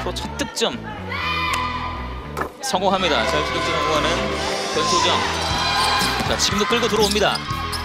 프로 첫 득점 성공합니다. 자, 득점 성공하는 변소정. 자, 지금도 끌고 들어옵니다.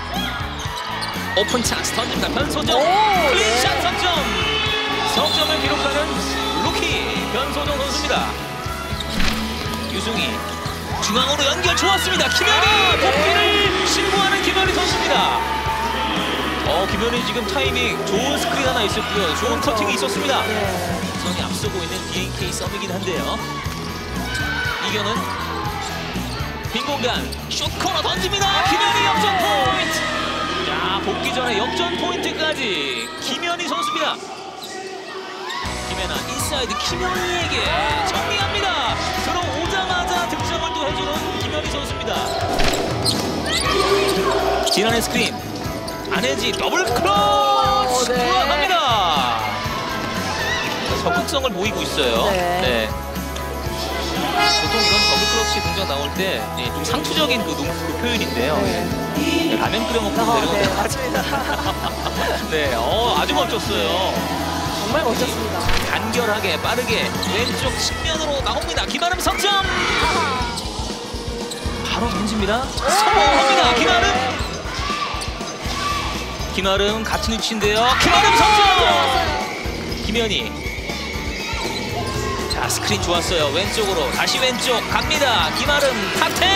오픈 찬스 던집니다. 변소정 클린샷 석점. 석점을 기록하는 루키 변소정 선수입니다. 유승희 중앙으로 연결 좋았습니다. 김현희 복귀를 신고하는 김현희 선수입니다. 김현희 지금 타이밍 좋은 스크린 하나 있었고요. 좋은 커팅이 있었습니다. 선이 앞서고 있는 BNK 썸이긴 한데요. 이경은 빈 공간 숏 코너 던집니다. 김현희 역전 포인트. 자, 복귀 전에 역전 포인트까지 김현희 선수입니다. 김혜나 인사이드 김현희에게 정리합니다. 들어오자마자 득점을 또 해주는 김현희 선수입니다. 지난해 스크린 안혜지 더블 크로스 들어갑니다. 적극성을 보이고 있어요. 네. 보통 이런 더블 크로스 동작 나올 때 좀 상투적인 그 표현인데요. 라면 끓여 먹고 내려오는 맞습니다. 네, 아주 멋졌어요. 정말 멋졌습니다. 간결하게 빠르게 왼쪽 측면으로 나옵니다. 김아름 석점. 바로 던집니다. 성공합니다. 김아름. 김아름 같은 위치인데요. 김아름 석점. 김현희. 자, 스크린 좋았어요. 왼쪽으로 다시 왼쪽 갑니다. 김아름 탑텐.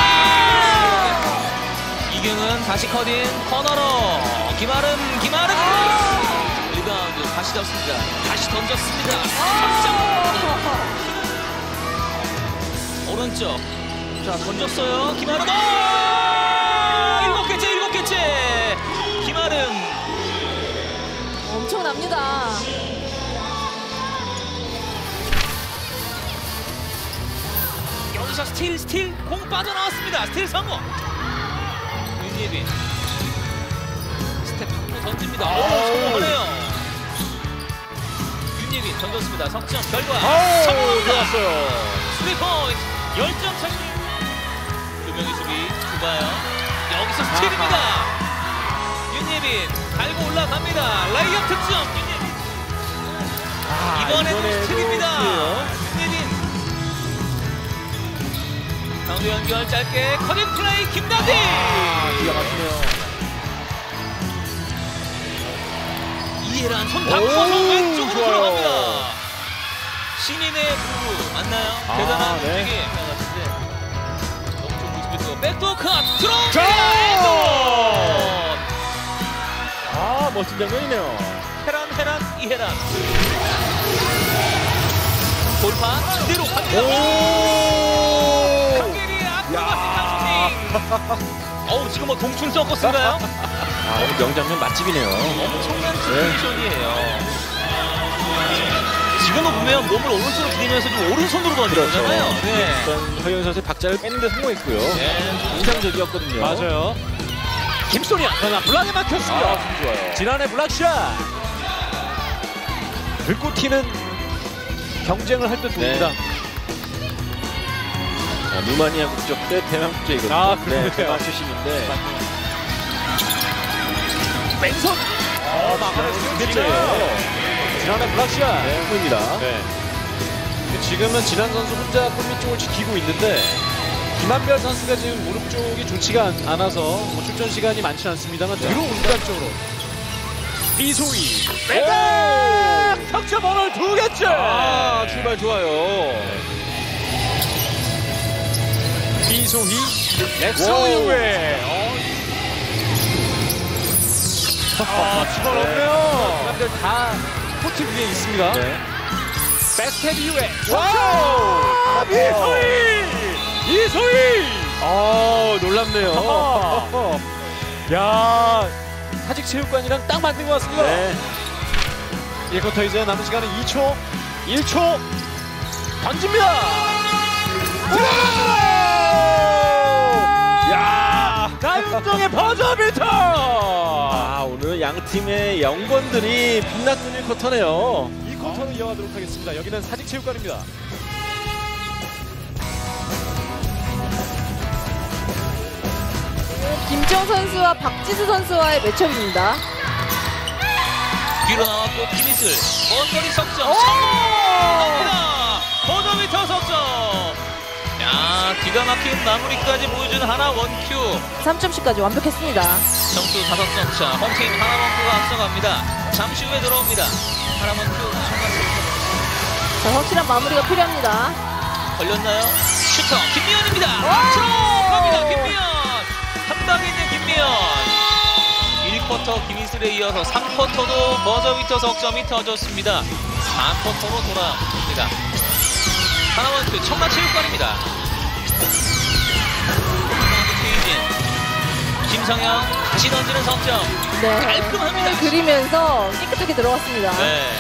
이경은 다시 커딘 코너로 김아름 리바운드 다시 잡습니다. 다시 던졌습니다. 오른쪽 자 던졌어요. 김아름 7개째 김아름 엄청납니다. 여기서 스틸 공 빠져나왔습니다. 스틸 성공. 윤예빈 스텝 밖으로 던집니다. 성공하네요. 윤예빈 던졌습니다. 석점 결과 성공합니다. 좋았어요. 3포인트 열점 차기. 두 명의 수비 좁아요. 여기서 스틸입니다. 윤예빈 달고 올라갑니다. 라이업 득점 윤예빈. 이번에도 스틸입니다. 윤예빈 강도 연결 짧게 커닝 플레이 김나디. 기가 막히네요. 이해란 손 바꿔서 왼쪽으로 들어갑니다. 신인의 부부 맞나요? 대단한 움직임 같은데 너무 좋은 모습이고 백도어 컷 들어옵니다. 멋진 장면이네요. 헤란 이해란 돌파 그대로 갑니다. 강길이 아크로바틱한 슈팅. 지금 뭐 동춘 서커스인가요? 오늘 명장면 맛집이네요. 엄청난 시츄에이션이에요. 지금은 보면 몸을 오른쪽으로 들이면서 좀 오른손으로 던지잖아요. 네. 일단 허영 선수의 박자를 뺏는데 성공했고요. 인상적이었거든요. 맞아요. 김소니아 그러나 블락에 막혔습니다. 좋아요. 지난해 블락샷. 긁고 튀는 경쟁을 할 듯 보입니다. 루마니아 국적 때 대만 국적이거든요. 그래요. 대만 출신인데. 왼손. 됐죠. 지난해 블락샷. 보입니다. 네. 지금은 진한 선수 혼자 골밑 쪽을 지키고 있는데 김한별 선수가 지금 무릎 쪽이 좋지가 않아서 뭐 출전 시간이 많지 않습니다만 들어온다 쪽으로. 이소희. 빼박! 석점 오늘 2개째! 출발 좋아요. 이소희. 넥서 이후에. 집어넣네요. 사람들 다 코트 위에 있습니다. 네. 백스텝 이후에. 와우! 이소희! 놀랍네요. 야, 사직체육관이랑 딱 맞는 것 같습니다. 네. 1쿼터 이제 남은 시간은 2초, 1초 던집니다. 야! 가윤정의 버저비터. 오늘 양 팀의 영건들이 빛났던 1쿼터네요. 2쿼터는 이어가도록 하겠습니다. 여기는 사직체육관입니다. 김지영 선수와 박지수 선수와의 매첩입니다. 뒤로 나왔고 김희슬 먼거리 석점 성공합니다. 기가 막힌 마무리까지 보여준 하나 원큐. 3점씩까지 완벽했습니다. 점수 5점 차. 홈팀 하나 원큐가 앞서갑니다. 잠시 후에 들어옵니다. 하나 원큐 청각으로 자, 확실한 마무리가 필요합니다. 걸렸나요? 슈터 김미연입니다. 오! 들어갑니다. 김미연. 한 방에 있는 김미연. 1쿼터 김희슬에 이어서 3쿼터도 버저비터 석점이 터졌습니다. 4쿼터로 돌아옵니다. 하나원투 청라체육관입니다. 최희진, 김성현 다시 던지는 석점. 네. 깔끔합니다. 그리면서 깨끗하게 들어갔습니다. 네.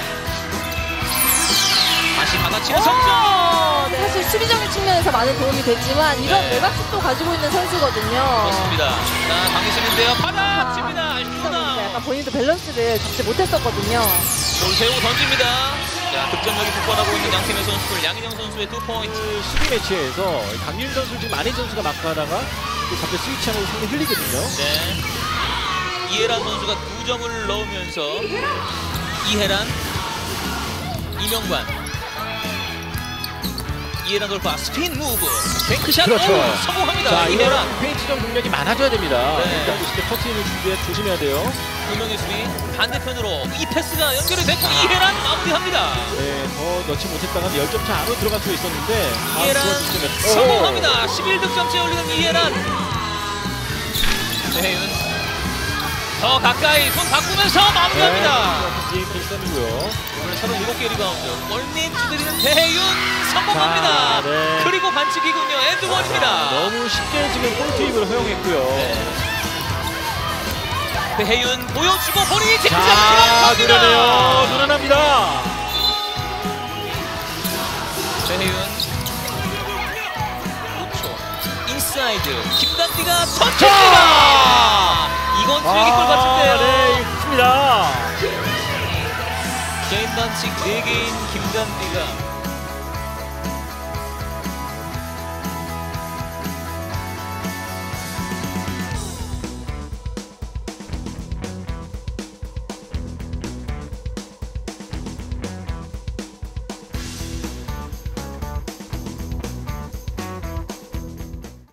다시 받아치는 석점. 네, 사실 수비적인 측면에서 많은 도움이 됐지만 이런 네. 외곽슛도 가지고 있는 선수거든요. 그렇습니다. 자, 강희슬인데요. 받아칩니다. 아쉽구나. 약간 본인도 밸런스를 잡지 못했었거든요. 볼세우 던집니다. 자, 득점력이 폭발하고 있는 양팀의 선수들. 양인영 선수의 2포인트. 그 수비 매치에서 강윤 선수 지금 안희 선수가 마크하다가 또 갑자기 스위치하고 승리 흘리거든요. 네. 이해란 선수가 2점을 넣으면서 이해란, 이명관. 이해란 돌파 스피인 무브. 뱅크샷 그렇죠. 오, 성공합니다. 자, 이해란. 이해란 페인트전 공격이 많아져야 됩니다. 네. 일단 보실 때 커트인을 준비해 조심해야 돼요. 2명의 수비 반대편으로 이 패스가 연결이 됐고 이해란 마무리합니다. 네, 더 넣지 못했다가 10점 차 안으로 들어갈 수 있었는데 이해란 성공합니다. 11득점째 올리는 이해란. 배혜윤 더 가까이 손 바꾸면서 마무리합니다. 네, 킥삼이고요. 오늘 37개 리바운드 월민 두드리는 배혜윤 성공합니다. 자, 네. 그리고 반칙이군요. 엔드원입니다. 너무 쉽게 지금 골 투입을 허용했고요. 네. 배혜윤 보여주고 본인이 직접 자, 들어갑니다. 늘어내요. 늘어납니다. 배혜윤 5초 인사이드 김단비가 터집니다. 이건 트랙골 같은데요. 네, 있습니다. 개인 반칙 4개인 김단비가